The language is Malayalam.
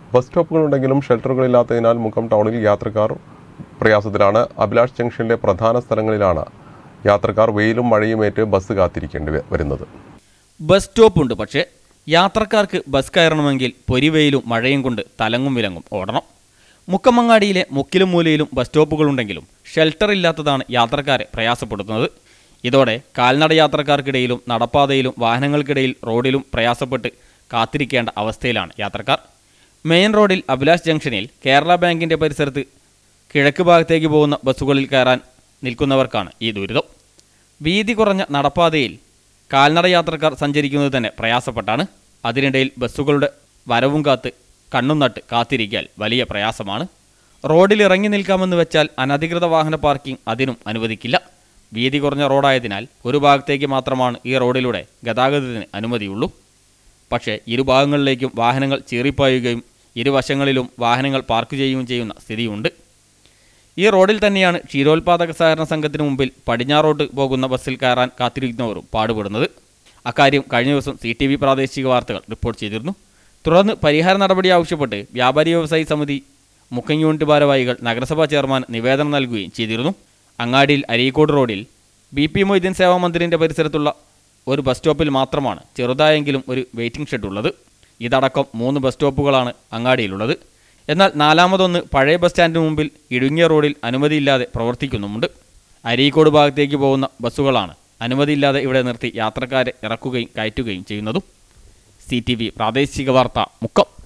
ബസ് സ്റ്റോപ്പുകളുണ്ടെങ്കിലും ഷെൽട്ടറുകളില്ലാത്തതിനാൽ മുക്കം ടൗണിൽ യാത്രക്കാർ പ്രയാസത്തിലാണ്. അഭിലാഷ് ജംഗ്ഷനിലെ പ്രധാന സ്ഥലങ്ങളിലാണ് യാത്രക്കാർ വെയിലും മഴയുമേറ്റ് ബസ് കാത്തിരിക്കേണ്ടി വരുന്നത്. ബസ് സ്റ്റോപ്പുണ്ട്, പക്ഷേ യാത്രക്കാർക്ക് ബസ് കയറണമെങ്കിൽ പൊരിവെയിലും മഴയും കൊണ്ട് തലങ്ങും വിലങ്ങും ഓടണം. മുക്കമങ്ങാടിയിലെ മുക്കിലും മൂലയിലും ബസ് സ്റ്റോപ്പുകളുണ്ടെങ്കിലും ഷെൽട്ടർ ഇല്ലാത്തതാണ് യാത്രക്കാരെ പ്രയാസപ്പെടുത്തുന്നത്. ഇതോടെ കാൽനട യാത്രക്കാർക്കിടയിലും നടപ്പാതയിലും വാഹനങ്ങൾക്കിടയിൽ റോഡിലും പ്രയാസപ്പെട്ട് കാത്തിരിക്കേണ്ട അവസ്ഥയിലാണ് യാത്രക്കാർ. മെയിൻ റോഡിൽ അഭിലാഷ് ജംഗ്ഷനിൽ കേരള ബാങ്കിൻ്റെ പരിസരത്ത് കിഴക്ക് ഭാഗത്തേക്ക് പോകുന്ന ബസ്സുകളിൽ കയറാൻ നിൽക്കുന്നവർക്കാണ് ഈ ദുരിതം. വീതി കുറഞ്ഞ നടപ്പാതയിൽ കാൽനട യാത്രക്കാർ സഞ്ചരിക്കുന്നത് തന്നെ പ്രയാസപ്പെട്ടാണ്. അതിനിടയിൽ ബസ്സുകളുടെ വരവും കാത്ത് കണ്ണും നട്ട് കാത്തിരിക്കാൻ വലിയ പ്രയാസമാണ്. റോഡിൽ ഇറങ്ങി നിൽക്കാമെന്ന് വെച്ചാൽ അനധികൃത വാഹന പാർക്കിംഗ് അതിനും അനുവദിക്കില്ല. വീതി കുറഞ്ഞ റോഡായതിനാൽ ഒരു ഭാഗത്തേക്ക് മാത്രമാണ് ഈ റോഡിലൂടെ ഗതാഗതത്തിന് അനുമതിയുള്ളൂ. പക്ഷേ ഇരുഭാഗങ്ങളിലേക്കും വാഹനങ്ങൾ ചീറിപ്പായുകയും ഇരുവശങ്ങളിലും വാഹനങ്ങൾ പാർക്ക് ചെയ്യുകയും ചെയ്യുന്ന സ്ഥിതിയുണ്ട്. ഈ റോഡിൽ തന്നെയാണ് ക്ഷീരോത്പാദക സഹകരണ സംഘത്തിന് മുമ്പിൽ പടിഞ്ഞാറോട്ട് പോകുന്ന ബസ്സിൽ കയറാൻ കാത്തിരിക്കുന്നവരും പാടുപെടുന്നത്. അക്കാര്യം കഴിഞ്ഞ ദിവസം CTV പ്രാദേശിക വാർത്തകൾ റിപ്പോർട്ട് ചെയ്തിരുന്നു. തുടർന്ന് പരിഹാര നടപടി ആവശ്യപ്പെട്ട് വ്യാപാരി വ്യവസായി സമിതി മുക്കം യൂണിറ്റ് ഭാരവാഹികൾ നഗരസഭാ ചെയർമാൻ നിവേദനം നൽകുകയും ചെയ്തിരുന്നു. അങ്ങാടിയിൽ അരീക്കോട് റോഡിൽ BP മൊയ്തീൻ സേവാ മന്ദിറിൻ്റെ പരിസരത്തുള്ള ഒരു ബസ് സ്റ്റോപ്പിൽ മാത്രമാണ് ചെറുതായെങ്കിലും ഒരു വെയിറ്റിംഗ് ഷെഡ് ഉള്ളത്. ഇതടക്കം 3 ബസ് സ്റ്റോപ്പുകളാണ് അങ്ങാടിയിലുള്ളത്. എന്നാൽ 4മതൊന്ന് പഴയ ബസ് സ്റ്റാൻഡിന് മുമ്പിൽ ഇടുങ്ങിയ റോഡിൽ അനുമതിയില്ലാതെ പ്രവർത്തിക്കുന്നുമുണ്ട്. അരീക്കോട് ഭാഗത്തേക്ക് പോകുന്ന ബസ്സുകളാണ് അനുമതിയില്ലാതെ ഇവിടെ നിർത്തി യാത്രക്കാരെ ഇറക്കുകയും കയറ്റുകയും ചെയ്യുന്നതും. CTV പ്രാദേശിക വാർത്ത മുക്കം.